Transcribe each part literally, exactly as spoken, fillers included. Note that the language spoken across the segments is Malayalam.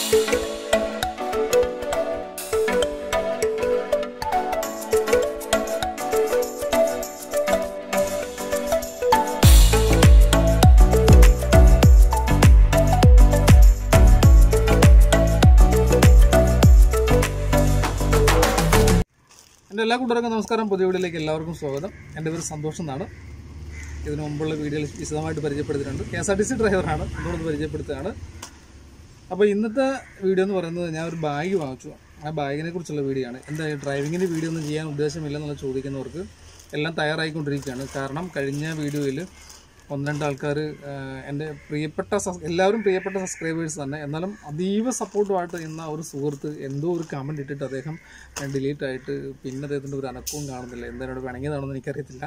എല്ലാ കൂട്ടർക്കും നമസ്കാരം. പുതിയ വീഡിയോയിലേക്ക് എല്ലാവർക്കും സ്വാഗതം. എൻ്റെ പേര് സന്തോഷം എന്നാണ്. ഇതിനു മുമ്പുള്ള വീഡിയോയിൽ വിശദമായിട്ട് പരിചയപ്പെടുത്തിയിട്ടുണ്ട്. K S R T C ഡ്രൈവറാണ്, അതുകൊണ്ട് പരിചയപ്പെടുത്തുകയാണ്. അപ്പോൾ ഇന്നത്തെ വീഡിയോ എന്ന് പറയുന്നത് ഞാൻ ഒരു ബാഗ് വാങ്ങിച്ചു. ആ ബാഗിനെ കുറിച്ചുള്ള വീഡിയോ ആണ്. എന്താ ഡ്രൈവിങ്ങിൻ്റെ വീഡിയോ ഒന്നും ചെയ്യാൻ ഉദ്ദേശമില്ലെന്നുള്ള ചോദിക്കുന്നവർക്ക് എല്ലാം തയ്യാറായിക്കൊണ്ടിരിക്കുകയാണ്. കാരണം കഴിഞ്ഞ വീഡിയോയിൽ ഒന്ന് രണ്ട് ആൾക്കാർ എൻ്റെ പ്രിയപ്പെട്ട എല്ലാവരും പ്രിയപ്പെട്ട സബ്സ്ക്രൈബേഴ്സ് തന്നെ, എന്നാലും അതീവ സപ്പോർട്ടുമായിട്ട് നിന്ന ഒരു സുഹൃത്ത് എന്തോ ഒരു കമൻറ്റ് ഇട്ടിട്ട് അദ്ദേഹം ഡിലീറ്റ് ആയിട്ട് പിന്നെ അദ്ദേഹത്തിൻ്റെ ഒരു അനക്കവും കാണുന്നില്ല. എന്തായാലും പിണങ്ങിയതാണെന്ന് എനിക്കറിയത്തില്ല.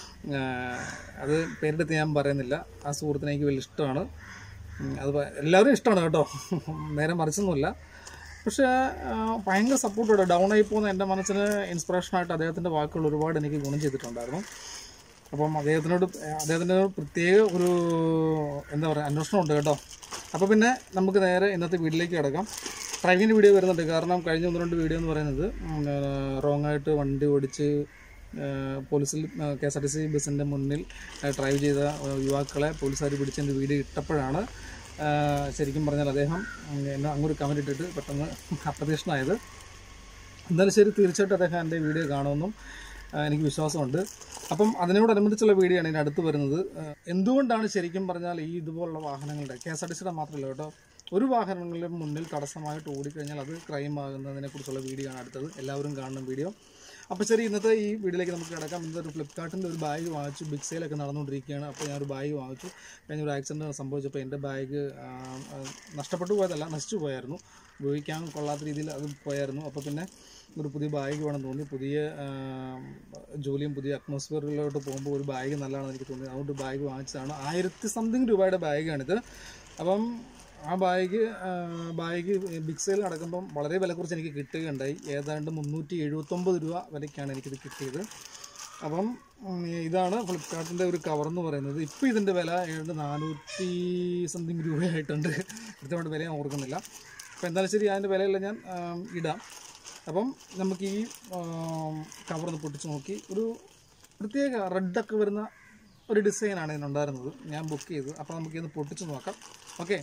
അത് പേരെടുത്ത് ഞാൻ പറയുന്നില്ല. ആ സുഹൃത്തിനെ എനിക്ക് വലിയ ഇഷ്ടമാണ്. അത് എല്ലാവരും ഇഷ്ടമാണ് കേട്ടോ, നേരെ മറിച്ചൊന്നുമില്ല. പക്ഷേ ഭയങ്കര സപ്പോർട്ടോടെ ഡൗൺ ആയി പോകുന്ന എൻ്റെ മനസ്സിന് ഇൻസ്പിറേഷനായിട്ട് അദ്ദേഹത്തിൻ്റെ വാക്കുകൾ ഒരുപാട് എനിക്ക് ഗുണം ചെയ്തിട്ടുണ്ടായിരുന്നു. അപ്പം അദ്ദേഹത്തിനോട് അദ്ദേഹത്തിൻ്റെ പ്രത്യേക ഒരു എന്താ പറയുക അന്വേഷണം ഉണ്ട് കേട്ടോ. അപ്പോൾ പിന്നെ നമുക്ക് നേരെ ഇന്നത്തെ വീഡിയോയിലേക്ക് കിടക്കാം. ഡ്രൈവിങ്ങിൻ്റെ വീഡിയോ വരുന്നുണ്ട്. കാരണം കഴിഞ്ഞ ഒന്ന് രണ്ട് വീഡിയോ എന്ന് പറയുന്നത് റോങ് ആയിട്ട് വണ്ടി ഓടിച്ച് പോലീസിൽ K S R T C ബസ്സിൻ്റെ മുന്നിൽ ഡ്രൈവ് ചെയ്ത യുവാക്കളെ പോലീസുകാർ പിടിച്ചതിൻ്റെ വീഡിയോ ഇട്ടപ്പോഴാണ് ശരിക്കും പറഞ്ഞാൽ അദ്ദേഹം എന്നെ അങ്ങോട്ട് കമൻറ്റ് ഇട്ടിട്ട് പെട്ടെന്ന് അപ്രതീക്ഷിതനായത്. എന്തായാലും ശരി, തീർച്ചയായിട്ടും അദ്ദേഹം എൻ്റെ വീഡിയോ കാണുമെന്നും എനിക്ക് വിശ്വാസമുണ്ട്. അപ്പം അതിനോടനുബന്ധിച്ചുള്ള വീഡിയോ ആണ് ഇതിന് അടുത്ത് വരുന്നത്. എന്തുകൊണ്ടാണ് ശരിക്കും പറഞ്ഞാൽ ഈ ഇതുപോലുള്ള വാഹനങ്ങളുടെ കെ എസ് ആർ ടി സിയുടെ മാത്രമല്ല കേട്ടോ, ഒരു വാഹനങ്ങളുടെ മുന്നിൽ തടസ്സമായിട്ട് ഓടിക്കഴിഞ്ഞാൽ അത് ക്രൈം ആകുന്നതിനെക്കുറിച്ചുള്ള വീഡിയോ ആണ് അടുത്തത്. എല്ലാവരും കാണണം വീഡിയോ. അപ്പോൾ ശരി, ഇന്നത്തെ ഈ വീഡിയോയിലേക്ക് നമുക്ക് കിടക്കാം. ഇന്നത്തെ ഒരു ഫ്ലിപ്കാർട്ടിൻ്റെ ഒരു ബാഗ് വാങ്ങിച്ചു. ബിഗ് സെയിലൊക്കെ നടന്നുകൊണ്ടിരിക്കുകയാണ്. അപ്പോൾ ഞാനൊരു ബാഗ് വാങ്ങിച്ചു. കഴിഞ്ഞ ഒരു ആക്സിഡൻറ്റ് സംഭവിച്ചപ്പോൾ എൻ്റെ ബാഗ് നഷ്ടപ്പെട്ടു പോയതല്ല, നശിച്ചു പോയായിരുന്നു. ഉപയോഗിക്കാൻ കൊള്ളാത്ത രീതിയിൽ അത് പോയായിരുന്നു. അപ്പോൾ പിന്നെ ഒരു പുതിയ ബാഗ് വേണം തോന്നി. പുതിയ ജോലിയും പുതിയ അറ്റ്മോസ്ഫിയറിലോട്ട് പോകുമ്പോൾ ഒരു ബാഗ് നല്ലതാണെന്ന് എനിക്ക് തോന്നി. അതുകൊണ്ട് ബാഗ് വാങ്ങിച്ചതാണ്. ആയിരത്തി സംതിങ് രൂപയുടെ ബാഗാണിത്. അപ്പം ആ ബാഗ് ബാഗ് ബിഗ് സെയിൽ നടക്കുമ്പം വളരെ വില കുറച്ച് എനിക്ക് കിട്ടുകയുണ്ടായി. ഏതാണ്ട് മുന്നൂറ്റി എഴുപത്തൊമ്പത് രൂപ വിലയ്ക്കാണ് എനിക്കിത് കിട്ടിയത്. അപ്പം ഇതാണ് ഫ്ലിപ്കാർട്ടിൻ്റെ ഒരു കവറെന്ന് പറയുന്നത്. ഇപ്പോൾ ഇതിൻ്റെ വില ഏതാണ്ട് നാനൂറ്റി സംതിങ് രൂപയായിട്ടുണ്ട്. കൃത്യമായിട്ട് വില ഞാൻ ഓർക്കുന്നില്ല. അപ്പോൾ എന്തായാലും ശരി, അതിൻ്റെ വിലയെല്ലാം ഞാൻ ഇടാം. അപ്പം നമുക്ക് ഈ കവറൊന്ന് പൊട്ടിച്ച് നോക്കി. ഒരു പ്രത്യേക റെഡൊക്കെ വരുന്ന ഒരു ഡിസൈനാണ് ഇതിനുണ്ടായിരുന്നത്. ഞാൻ ബുക്ക് ചെയ്തു. അപ്പോൾ നമുക്കിത് പൊട്ടിച്ച് നോക്കാം. ഓക്കെ,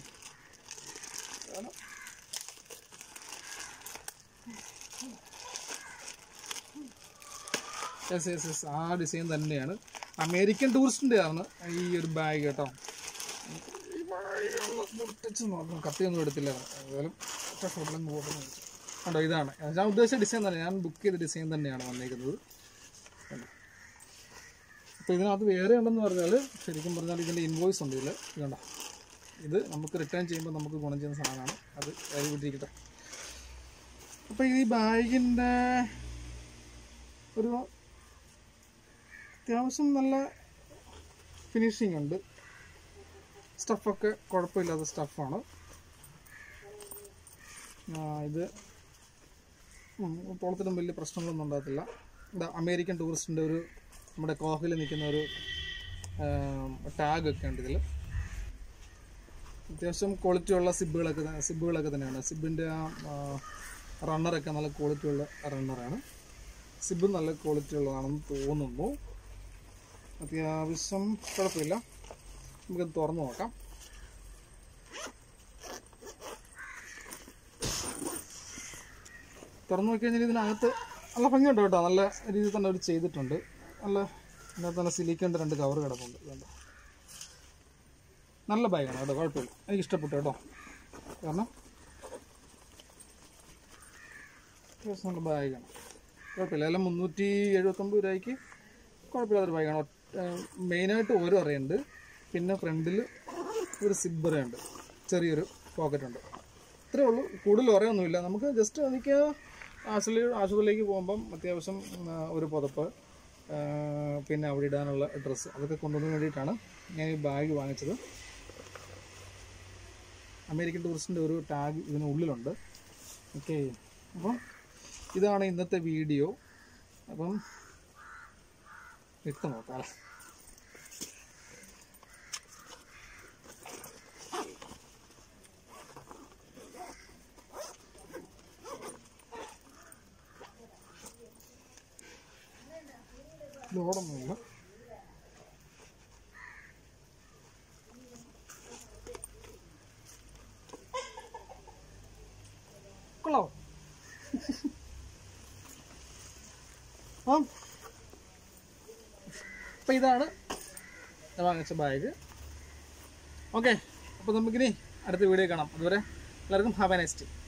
യെസ് യെസ് യെസ് ആ ഡിസൈൻ തന്നെയാണ്. അമേരിക്കൻ ടൂറിസ്റ്റിൻ്റെ ആണ് ഈ ഒരു ബാഗ് കേട്ടോ. ഈ ബാഗ് പൊട്ടിച്ച് നോക്കാം. കത്തിയൊന്നും എടുത്തില്ല. ഏതായാലും ഫോട്ടോയിലും പോട്ടെന്ന് വെച്ചു കണ്ടോ. ഇതാണ് ഞാൻ ഉദ്ദേശിച്ച ഡിസൈൻ തന്നെ, ഞാൻ ബുക്ക് ചെയ്ത ഡിസൈൻ തന്നെയാണ് വന്നേക്കുന്നത്. അപ്പോൾ ഇതിനകത്ത് വേറെ ഉണ്ടെന്ന് പറഞ്ഞാൽ ശരിക്കും പറഞ്ഞാൽ ഇതിൻ്റെ ഇൻവോയ്സ് ഉണ്ട് ഇതിൽ. ഇതുണ്ടോ, ഇത് നമുക്ക് റിട്ടേൺ ചെയ്യുമ്പോൾ നമുക്ക് ഗുണം ചെയ്യുന്ന സാധനമാണ്. അത് കയറി വിട്ടിരിക്കട്ടെ. അപ്പോൾ ഈ ബാഗിൻ്റെ ഒരു അത്യാവശ്യം നല്ല ഫിനിഷിംഗ് ഉണ്ട്. സ്റ്റഫൊക്കെ കുഴപ്പമില്ലാത്ത സ്റ്റഫാണ്. ഇത് പോളത്തിനും വലിയ പ്രശ്നങ്ങളൊന്നും ഉണ്ടാകത്തില്ല. ഇത് അമേരിക്കൻ ടൂറിസ്റ്റിൻ്റെ ഒരു നമ്മുടെ കോഹയിൽ നിൽക്കുന്ന ഒരു ടാഗൊക്കെ ഉണ്ട് ഇതിൽ. അത്യാവശ്യം ക്വാളിറ്റിയുള്ള സിബുകളൊക്കെ സിബുകളൊക്കെ തന്നെയാണ്. സിബിൻ്റെ ആ റണ്ണറൊക്കെ നല്ല ക്വാളിറ്റിയുള്ള റണ്ണറാണ്. സിബ് നല്ല ക്വാളിറ്റി ഉള്ളതാണെന്ന് തോന്നുന്നു. അത്യാവശ്യം കുഴപ്പമില്ല. നമുക്കത് തുറന്നു നോക്കാം. തുറന്നു നോക്കി കഴിഞ്ഞാൽ ഇതിനകത്ത് നല്ല ഭംഗിയുണ്ട് കേട്ടോ. നല്ല രീതിയിൽ തന്നെ അവർ ചെയ്തിട്ടുണ്ട്. നല്ല ഇതിനകത്ത് നല്ല സിലിക്കൻ്റെ രണ്ട് കവർ കിടപ്പുണ്ട്. ഇതുണ്ട്, നല്ല ബാഗാണ് കേട്ടോ, കുഴപ്പമില്ല. എനിക്ക് ഇഷ്ടപ്പെട്ടു കേട്ടോ. കാരണം അത്യാവശ്യം നല്ല ബാഗാണ്, കുഴപ്പമില്ല. എല്ലാം മുന്നൂറ്റി എഴുപത്തൊമ്പത് രൂപയ്ക്ക് കുഴപ്പമില്ലാത്തൊരു ബാഗാണ്. മെയിനായിട്ട് ഓരോ അറിയുണ്ട്. പിന്നെ ഫ്രണ്ടിൽ ഒരു സിബ്ബറുണ്ട്, ചെറിയൊരു പോക്കറ്റുണ്ട്. ഇത്രയേ ഉള്ളൂ, കൂടുതൽ അറിയൊന്നുമില്ല. നമുക്ക് ജസ്റ്റ് എനിക്ക് ആശുപത്രി ആശുപത്രിയിലേക്ക് പോകുമ്പം അത്യാവശ്യം ഒരു പുതപ്പ്, പിന്നെ അവിടെ ഇടാനുള്ള ഡ്രസ്സ്, അതൊക്കെ കൊണ്ടുവരാൻ വേണ്ടിയിട്ടാണ് ഞാൻ ഈ ബാഗ് വാങ്ങിച്ചത്. അമേരിക്കൻ ടൂറിസ്റ്റിൻ്റെ ഒരു ടാഗ് ഇതിനുള്ളിലുണ്ട്. ഓക്കെ, അപ്പം ഇതാണ് ഇന്നത്തെ വീഡിയോ. അപ്പം ഇട്ട് നോക്കാം. ലോഡൊന്നുമില്ല. കൊള്ളാവോ? ആ അപ്പം ഇതാണ് ഞാൻ വാങ്ങിച്ച ബാഗ്. ഓക്കെ, അപ്പോൾ നമുക്കിനി അടുത്ത വീഡിയോ കാണാം. അതുവരെ എല്ലാവർക്കും ഹാവ് എ നൈസ് ഡേ.